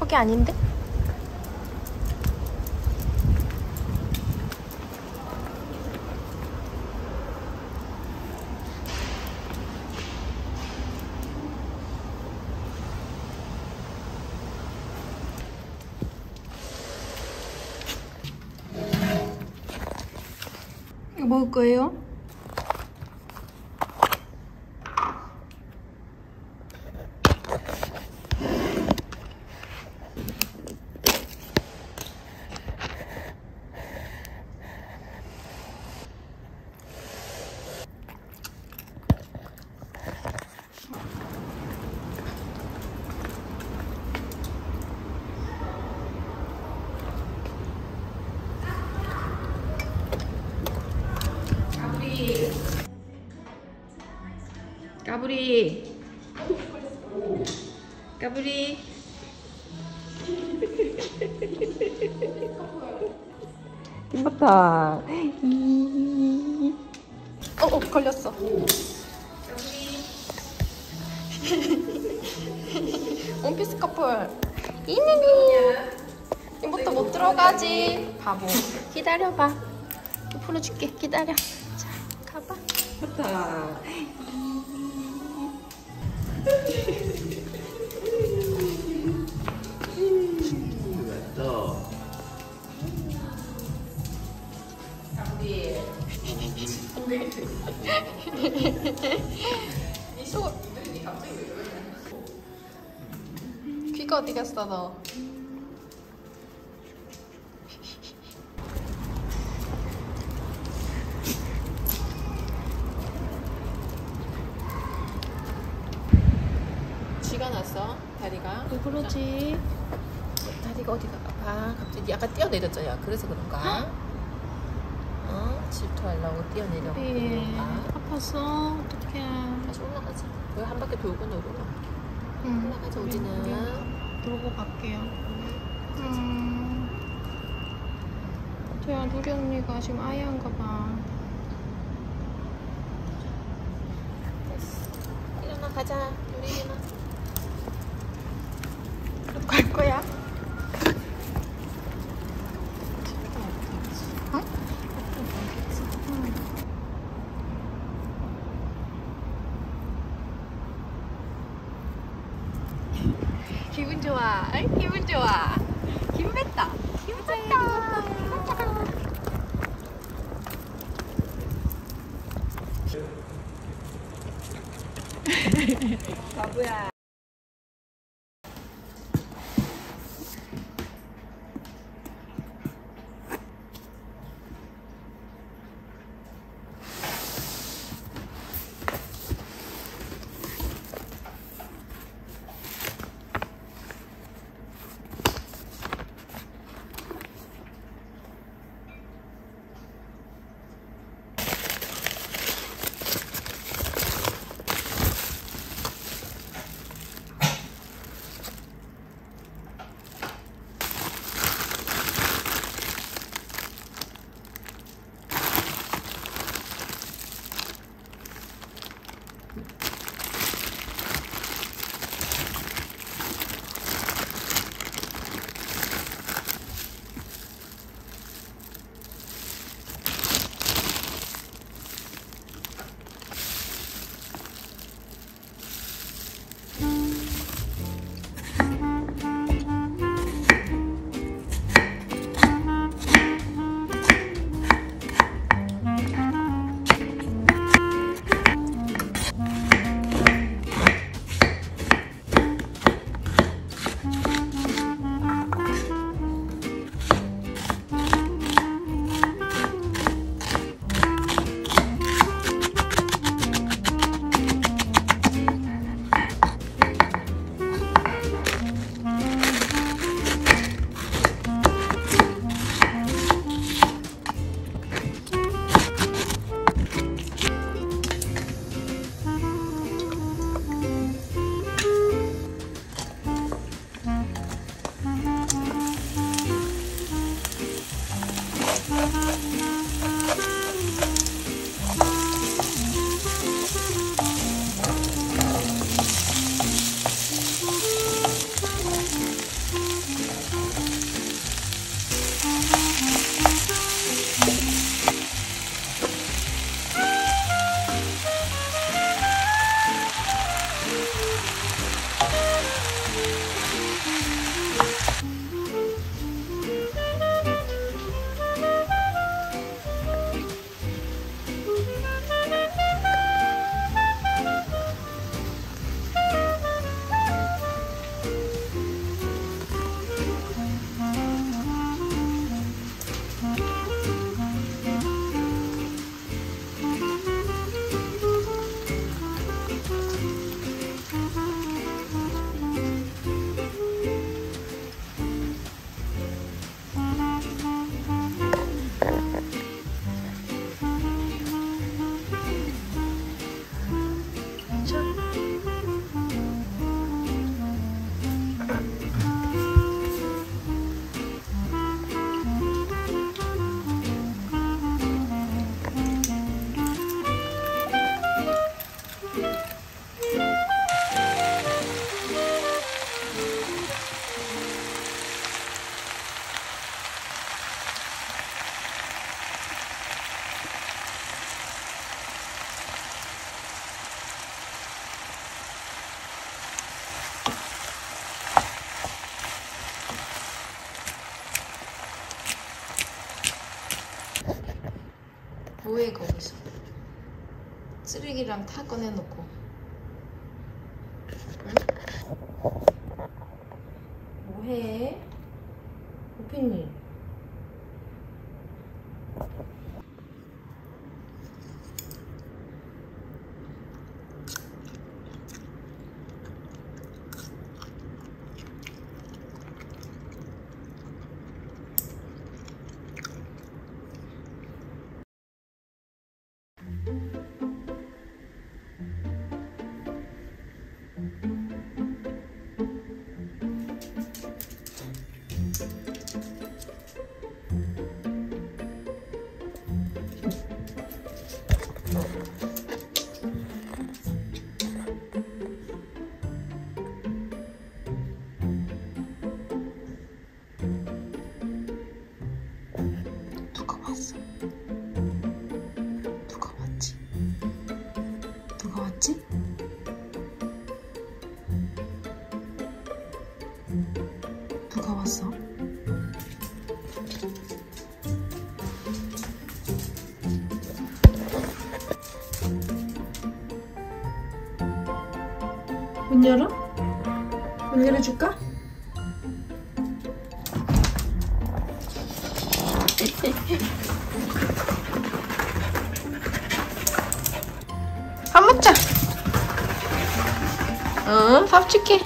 여기 아닌데? 이거 먹을 거예요? 까불이 까불이 김바타 걸렸어. 원피스 커플 이니니 이것도 못 들어가지 바보. 기다려봐. 풀어줄게. 기다려. 자 가봐. 바타 귀가 어디 갔어 너? 쥐가 났어 다리가. 왜 그러지? 다리가 어디가 아파? 갑자기 약간 뛰어내렸잖아. 그래서 그런가? 질투하려고 뛰어내려고 그런가? 아팠어? 어떡해. 다시 올라가자. 여기 한 바퀴 돌고 놀고. 올라가자 우지는. 들고 갈게요. 저야 누리 언니가 지금 아이한가 봐. 됐어. 일어나 가자. 우리 일어나. 갈 거야? 기분 좋아. 아이, 기분 좋아. 기분 뺐다. 기분 뺐다. 바보야. 뭐해 거기서? 쓰레기랑 다 꺼내놓고. 응? 뭐해? 오피님. 누가 왔어? 누가 왔지? 누가 왔지? 누가 왔어? 문 열어? 문 열어줄까? 밥 먹자. 응, 밥 줄게.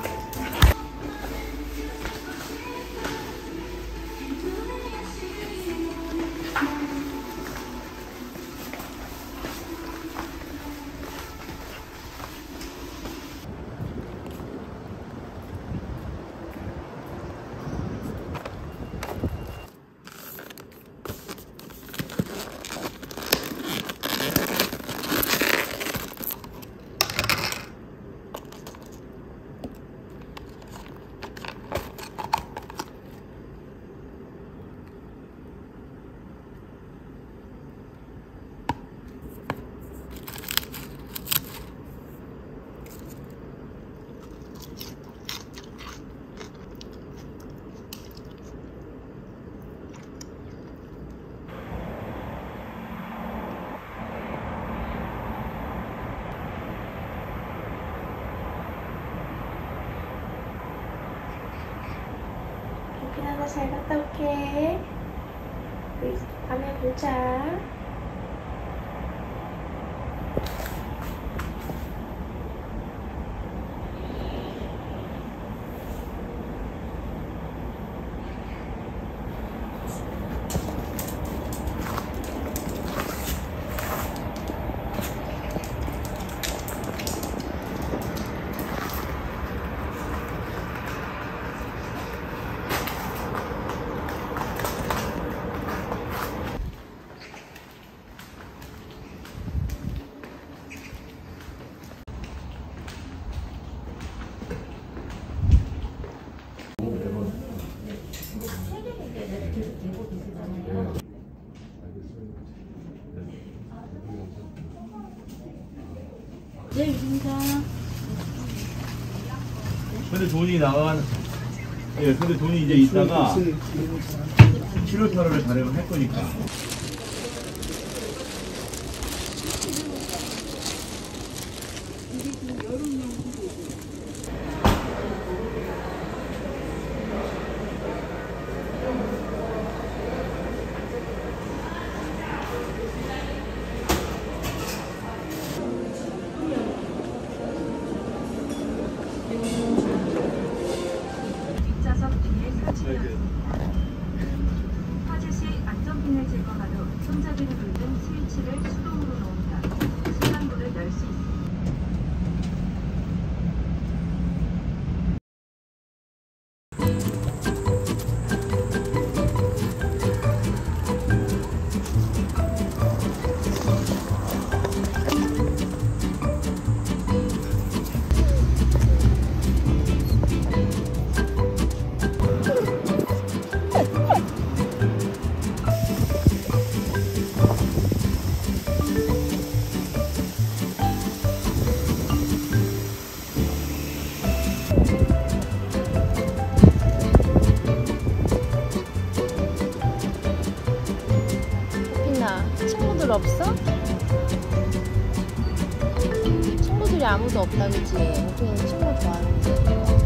피나나 잘 갔다 올게. 우리 밤에 보자. 네, 입니다. 근데 돈이 나간, 예, 근데 돈이 이제 있다가 치료 타로를 발행을 할 거니까. 뒷좌석 뒤에 설치되었습니다. 화재 시 안전핀을 제거하도록 친구들 없어? 친구들이 아무도 없다 그치? 우리는 친구 좋아하는데.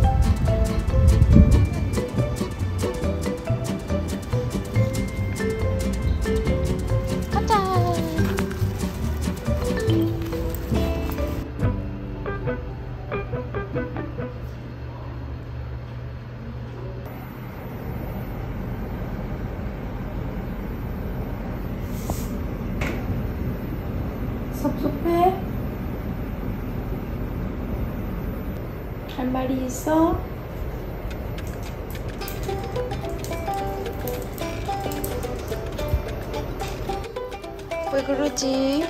가자. 섭섭해? 할 말이 있어? 왜 그러지?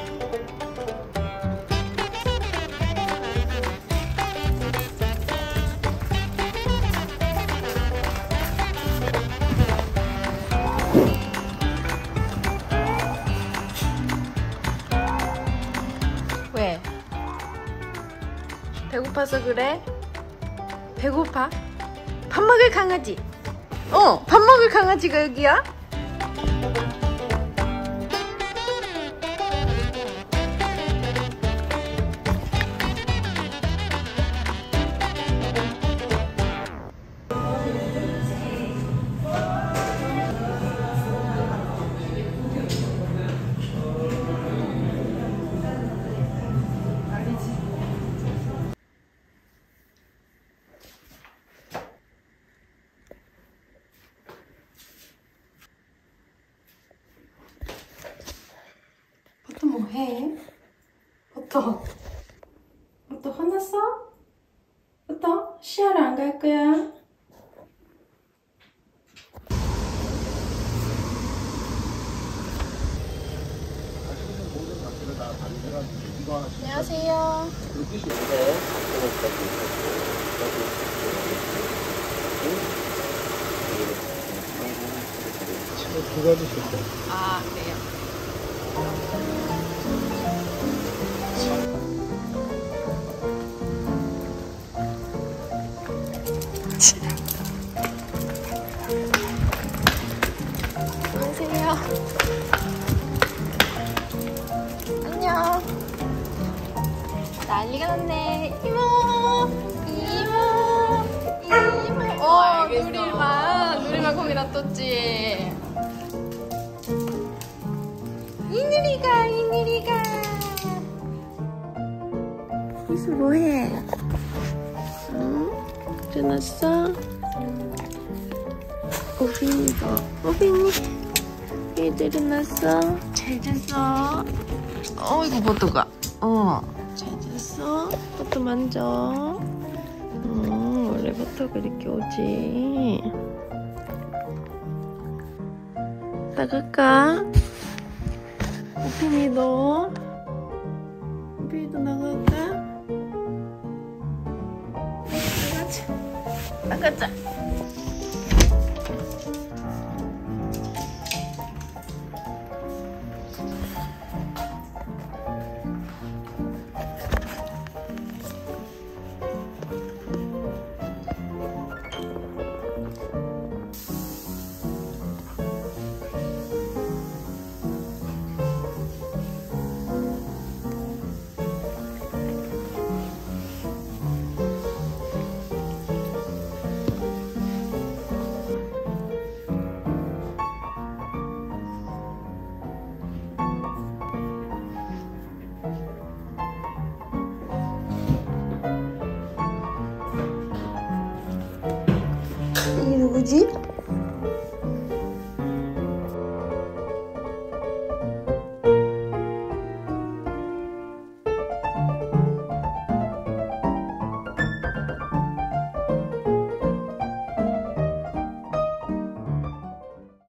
왜? 배고파서 그래? 배고파? 밥 먹을 강아지! 밥 먹을 강아지가 여기야? 버터 뭐해? 버터 화났어? 버터 시야를 안 갈 거야? 안녕하세요. 아, 그래요? 안녕하세요. 안녕. 난리가 났네. 이모. 누리만 거기 놔뒀지. 이누리가. 이수 뭐해? 응? 일어났어? 오빈이 얘들 일어났어? 잘 잤어? 이거 버터가 잘 잤어? 버터 만져. 원래 버터가 이렇게 오지. 나갈까? 오빈이도 나갈까? 나가자. 이게 누구지?